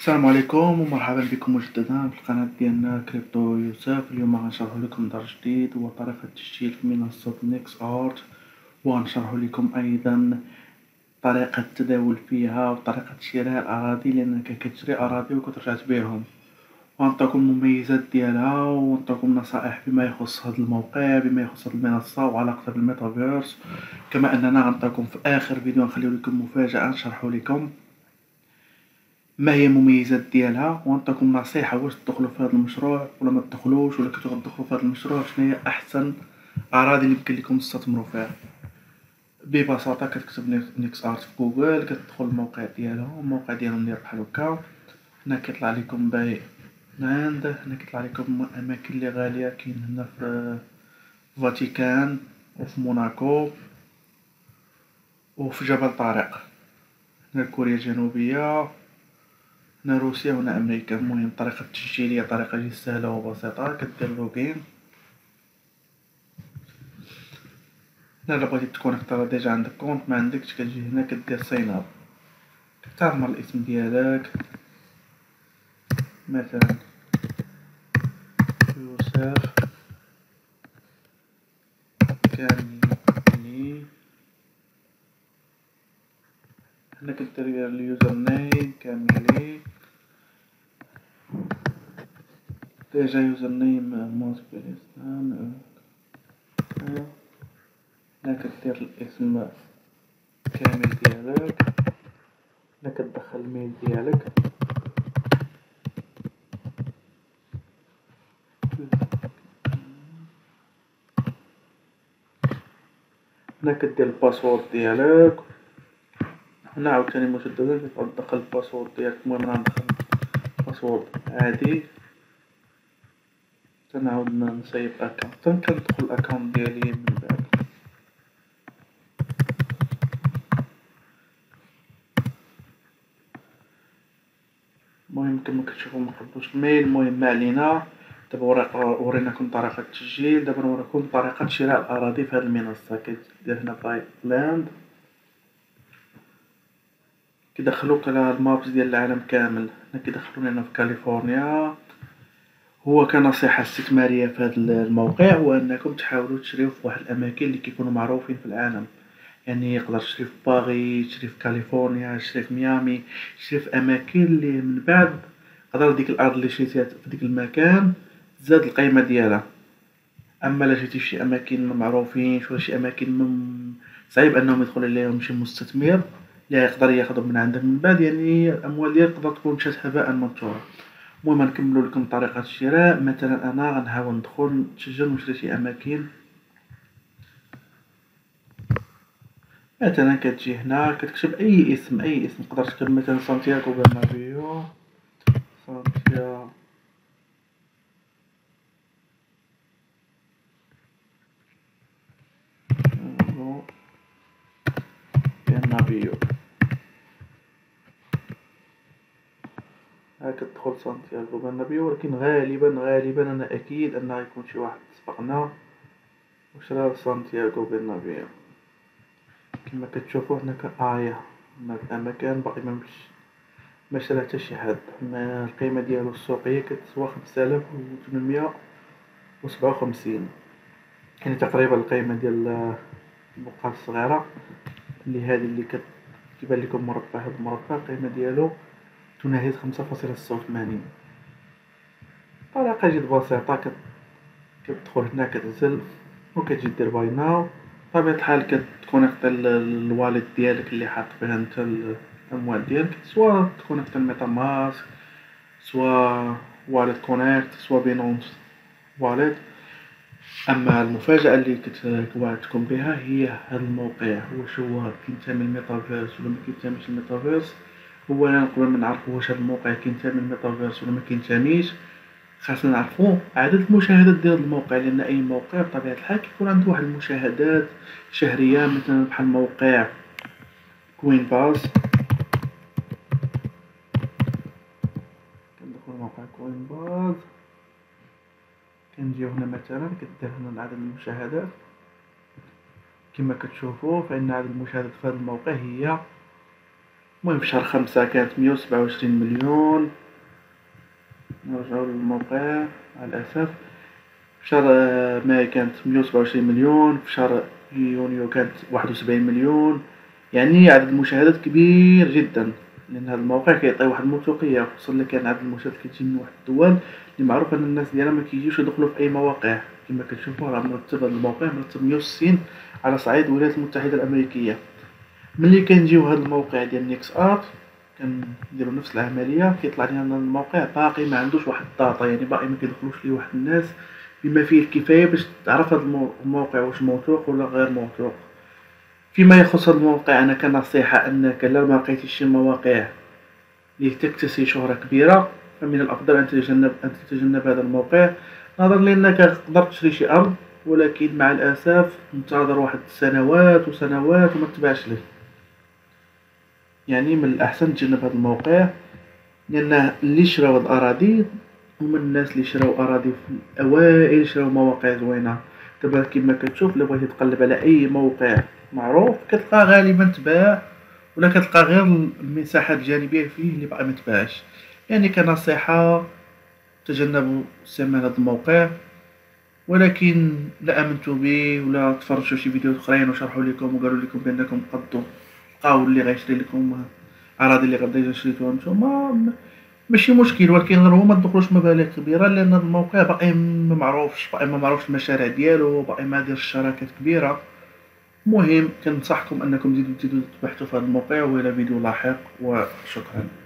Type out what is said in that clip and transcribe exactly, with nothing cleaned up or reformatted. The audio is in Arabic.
السلام عليكم ومرحبا بكم مجددا في القناة ديالنا كريبتو يوسف. اليوم غنشرح لكم درس جديد هو طريقة التسجيل في منصة نيكس ارت، وغنشرح لكم ايضا طريقة التداول فيها وطريقة شراء الاراضي، لانك كتشري اراضي وكترجع تبيعهم، وغنعطيكم المميزات ديالها ونعطيكم نصائح بما يخص هذا الموقع، بما يخص هذه المنصة وعلاقتها بالميتافيرس. كما اننا غنعطيكم في اخر فيديو نخليو لكم مفاجأة نشرح لكم ما هي المميزات ديالها، ونعطيكم نصيحة واش تدخلوا في هذا المشروع ولا ما تدخلوش، ولا كنتو غتدخلوا في هذا المشروع شنو هي احسن اراضي اللي يمكن لكم تستثمروا فيها. ببساطة كتكتب نيكس ارت في جوجل، كتدخل الموقع ديالهم، الموقع ديالهم داير بحال هكا. هنا كيطلع لكم باي لاند، هنا كيطلع لكم اماكن اللي غالية، كاين هنا في فاتيكان وفي موناكو وفي جبل طارق. هنا كوريا الجنوبية، هنا روسيا، وهنا امريكا. المهم طريقة التسجيل هي طريقة جد سهلة وبسيطة، كدير لوغين. هنا الا بغيتي تكونيكتا ديجا عندك كونت، ما عندكش كتجي هنا كدير ساين اب، كتعمر الاسم ديالك مثلا يوسف كاملي. هنا كدير اليوزر نيم كاملي، ديجا يوزر نيم موت بليستان. هنا كدير الاسم كامل ديالك، هنا كتدخل الميل ديالك، هنا كدير الباسورد ديالك، هنا عاوتاني مجددا كتدخل الباسورد ديالك. المهم انا ندخل باسورد عادي، تنعاود نسيب الاكونت، كندخل الاكونت ديالي من بعد. المهم كما كتشوفوا مقدوش الميل. المهم ما علينا، دابا وريناكم طريقة التسجيل، دابا نوريكم طريقة شراء الاراضي في هذه المنصة. كدير هنا باي لاند، كيدخلوك على المابس ديال العالم كامل. هنا كيدخلوني انا في كاليفورنيا. هو كنصيحة استثمارية في هذا الموقع هو انكم تحاولوا تشريو في واحد الاماكن اللي كيكونوا معروفين في العالم، يعني يقدر تشري في باغي، تشري في كاليفورنيا، تشري في ميامي، تشري في اماكن اللي من بعد قدر ديك الارض اللي شريتيها في ديك المكان تزاد القيمة ديالها. اما الا جيتي فشي اماكن ما معروفينش ولا شي اماكن مم... صعيب انهم يدخل عليهم شي مستثمر اللي يقدر ياخذهم من عندك من بعد، يعني الاموال ديالك تقدر تكون مشات هباء منثورا. المهم نكملوا لكم طريقة الشراء. مثلا انا غنحاول ندخل نتسجل ونشري شي اماكن. مثلا كتجي هنا كتكتب اي اسم، اي اسم تقدر تكتب مثلا سانتياغو برنابيو، سانتياغو برنابيو. ها كتدخل سانتياغو برنابيو، ولكن غالبا غالبا انا اكيد ان غيكون شي واحد سبقنا وشرا سانتياغو برنابيو. كما كتشوفوا هناك آية، هناك المكان باقي ممش ما شرا حتى شي حد. القيمة ديالو السوقية كتسوى خمسة آلاف وثمنمية وسبعة وخمسين، يعني تقريبا القيمة ديال البقعة الصغيرة اللي هذه اللي كتبان لكم مربع، هذا المربع القيمة ديالو تناهز خمسة فاصلة ستة وثمانين. طريقة جد بسيطة، كتدخل هنا كتنزل وكتجي دير باي ناو. بطبيعة الحال كتكونيكتا الوالد ديالك اللي حاط فيها نتا الاموال ديالك، سوا تكونيكتا الميتا ماسك، سوا والد كونيكت، سوا بينونس والد. اما المفاجأة اللي كنت وعدتكم بها هي هذا الموقع، واش هو كينتمي للميتافيرس ولا ما كينتميش للميتافيرس. اولا قبل ما نعرفوا واش هذا الموقع كينتمي للميتافيرس ولا ما كينتميش، خاصنا نعرفوا عدد المشاهدات ديال الموقع، لان اي موقع بطبيعه الحال كيكون عنده واحد المشاهدات شهريه. مثلا بحال موقع كوين باز، كندخل موقع كوين باز، كنجيو هنا مثلا كدير هنا عدد المشاهدات. كما كتشوفوا فان عدد المشاهدات في هذا الموقع هي المهم في شهر خمسة كانت مية وسبعة وعشرين مليون. نرجعو للموقع مع الأسف. في شهر ماي كانت مية وسبعة وعشرين مليون. في شهر يونيو كانت واحد وسبعين مليون. يعني عدد المشاهدات كبير جدا، لأن هذا الموقع كيعطي واحد الموثوقية، خصوصا إلا كان عدد المشاهدات كتجي من واحد الدول اللي معروف أن الناس ديالها مكيجيوش يدخلو في أي مواقع. كما كتشوفو راه مرتب هاد الموقع مرتب مية وستين على صعيد الولايات المتحدة الأمريكية. ملي كنجيو هاد الموقع ديال نيكس ارت كنديرو نفس العملية، كيطلع لينا الموقع باقي ما عندوش واحد الداتا، يعني باقي ما كيدخلوش ليه واحد الناس بما فيه الكفاية باش تعرف هاد الموقع واش موثوق ولا غير موثوق. فيما يخص هاد الموقع أنا كنصيحة أنك لا ما لقيتيش شي مواقع اللي تكتسي شهرة كبيرة فمن الأفضل أن تتجنب أن تتجنب هذا الموقع، نظرا لأنك تقدر تشري شي أرض ولكن مع الأسف تنتظر واحد سنوات وسنوات وما تباعش ليه. يعني من الأحسن تجنب هذا الموقع، لأن اللي شراو هاد الأراضي هما الناس اللي شراو أراضي في الأوائل، شراو مواقع زوينة. دابا كيما كتشوف إلا بغيتي تقلب على أي موقع معروف كتلقاه غالبا تباع، ولا كتلقى غير المساحات الجانبية فيه اللي باقي متباعش. يعني كنصيحة تجنبوا استعمال هذا الموقع، ولكن لا آمنتوا به ولا تفرجوا شي فيديوهات أخرين وشرحوا لكم وقالوا لكم بأنكم قدوا لقاو اللي غيشري لكم أراضي اللي غادي شريتوها نتوما، ماشي مشكل، ولكن غير هو ما تدخلوش مبالغ كبيرة، لأن هذا الموقع باقي ما معروفش، باقي ما معروفش المشاريع ديالو، باقي ما دارش شراكات كبيرة. المهم كنصحكم أنكم تزيدوا تزيدوا تبحثوا في هذا الموقع، وإلى فيديو لاحق وشكرا.